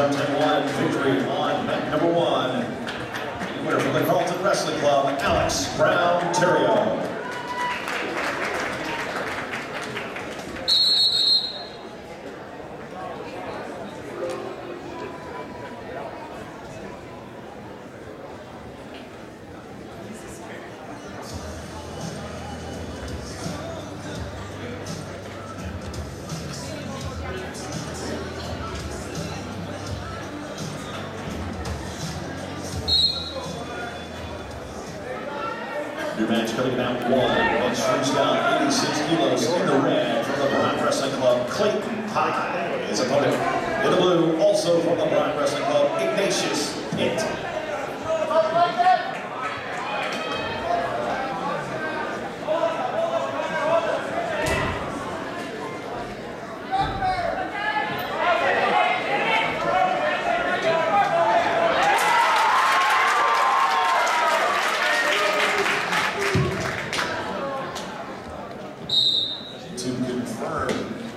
round 10-1 victory on mat number 1. Winner from the Quinton Wrestling Club, Alex Brown-Terrio. Your match coming in at 1, and shrinks down 86 kilos in the red from the Rowe Wrestling Club, Quinton. His opponent in the blue, also from the Rowe Wrestling Club, Ignatius Pitt. To confirm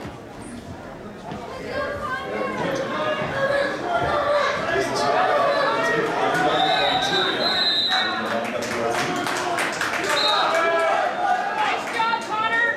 Nice job, Connor.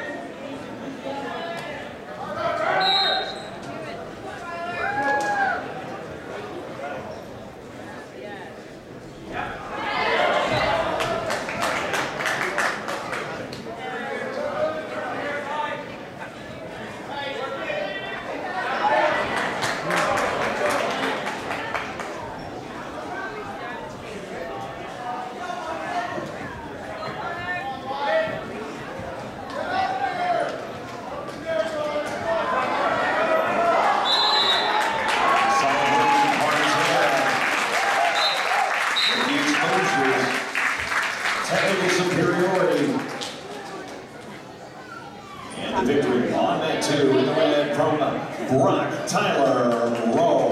technical superiority. And the victory on that 2 in the red from Brock Tyler Rowe.